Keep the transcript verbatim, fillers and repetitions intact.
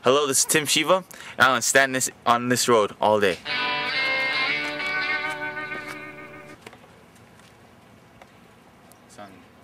Hello, this is Tim Shiva, and I'm gonna stand this on this road all day. Son.